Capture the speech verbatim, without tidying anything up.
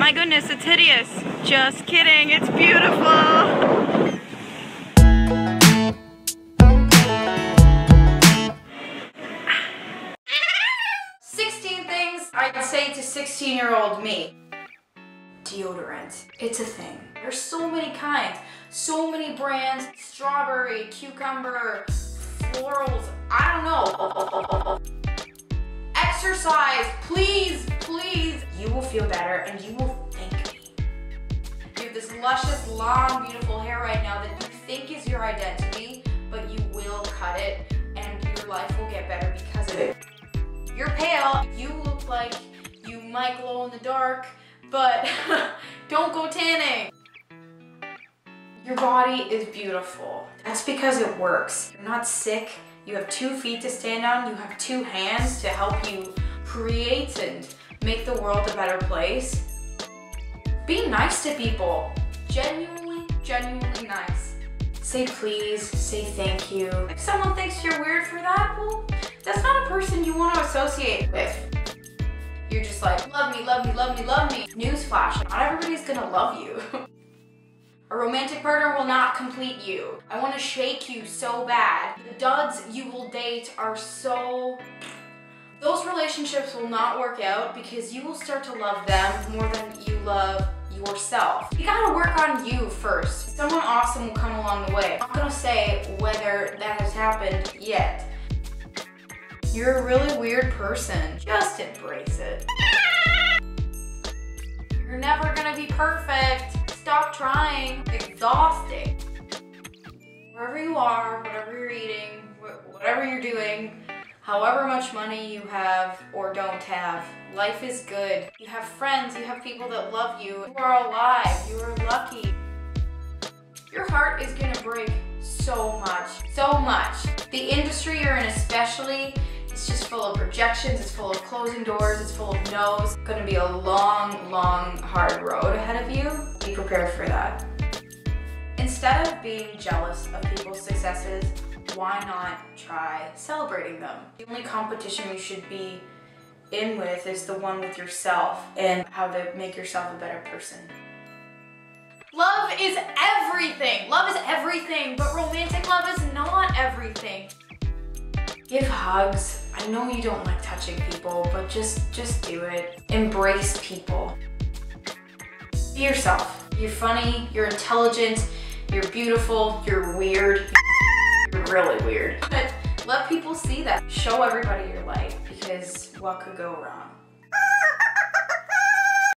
my goodness, it's hideous. Just kidding, it's beautiful. sixteen things I'd say to sixteen year old me. Deodorant, it's a thing. There's so many kinds, so many brands, strawberry, cucumber, florals, I don't know. Exercise, please, please. You will feel better and you will thank me. You have this luscious, long, beautiful hair right now that you think is your identity, but you will cut it and your life will get better because of it. You're pale, you look like you might glow in the dark, but don't go tanning. Your body is beautiful. That's because it works. You're not sick. You have two feet to stand on. You have two hands to help you create and make the world a better place. Be nice to people. Genuinely, genuinely nice. Say please, say thank you. If someone thinks you're weird for that, well, that's not a person you want to associate with. You're just like, love me, love me, love me, love me. Newsflash, not everybody's gonna love you. A romantic partner will not complete you. I want to shake you so bad. The duds you will date are so... Those relationships will not work out because you will start to love them more than you love yourself. You gotta work on you first. Someone awesome will come along the way. I'm not gonna say whether that has happened yet. You're a really weird person. Just embrace it. You're never gonna be perfect. Stop trying. Exhausting. Wherever you are, whatever you're eating, whatever you're doing, however much money you have or don't have, life is good. You have friends, you have people that love you. You are alive, you are lucky. Your heart is gonna break so much, so much. The industry you're in especially, it's just full of rejections, it's full of closing doors, it's full of no's. It's gonna be a long, long, hard road ahead of you. Be prepared for that. Instead of being jealous of people's successes, why not try celebrating them? The only competition you should be in with is the one with yourself and how to make yourself a better person. Love is everything. Love is everything, but romantic love is not everything. Give hugs. I know you don't like touching people, but just, just do it. Embrace people. Be yourself. You're funny, you're intelligent, you're beautiful, you're weird. You're really weird. But let people see that. Show everybody your light because what could go wrong?